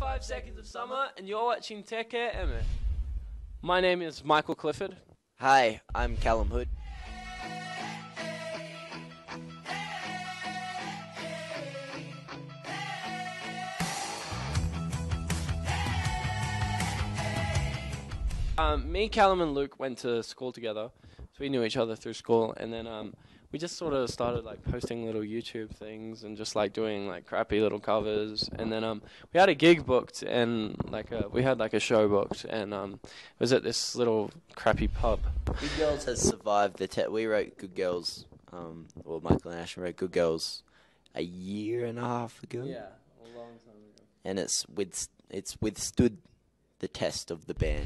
5 Seconds of Summer, and you're watching Te Ke Eme. My name is Michael Clifford. Hi, I'm Callum Hood. Me, Callum, and Luke went to school together, so we knew each other through school, and then we just sort of started like posting little YouTube things and just like doing like crappy little covers, and then we had a gig booked and we had like a show booked, and it was at this little crappy pub. Good Girls has survived the test. We wrote Good Girls, Michael and Ashton wrote Good Girls a year and a half ago. Yeah, a long time ago. And it's withstood the test of the band.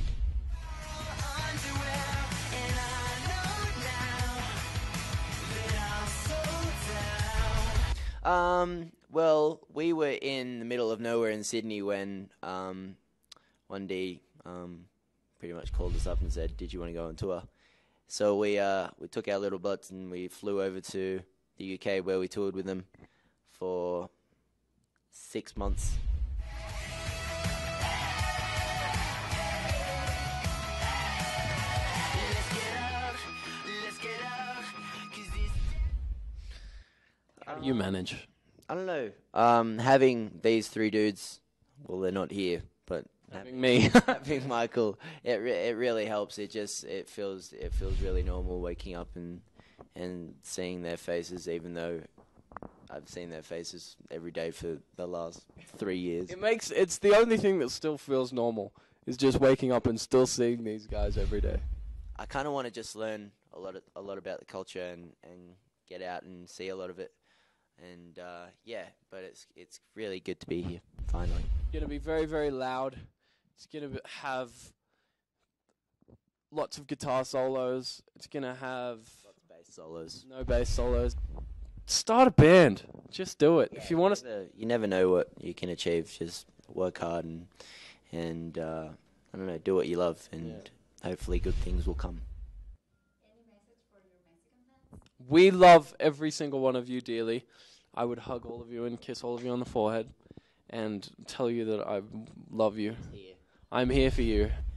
Well, we were in the middle of nowhere in Sydney when one day pretty much called us up and said, "Did you want to go on tour?" So we took our little butts and we flew over to the UK where we toured with them for 6 months. How do you manage? I don't know. Having these three dudes, well, they're not here, but Having me. having Michael, it really helps. It feels really normal waking up and seeing their faces, even though I've seen their faces every day for the last 3 years. It's the only thing that still feels normal is just waking up and still seeing these guys every day. I kind of want to just learn a lot about the culture and get out and see a lot of it. And but it's really good to be here finally. It's gonna be very, very loud. It's gonna have lots of guitar solos. It's gonna have Lots of bass solos. no bass solos. Start a band. Just do it. Yeah, if you want to. you never know what you can achieve. Just work hard and I don't know, do what you love, and hopefully good things will come. We love every single one of you dearly. I would hug all of you and kiss all of you on the forehead and tell you that I love you. I'm here for you.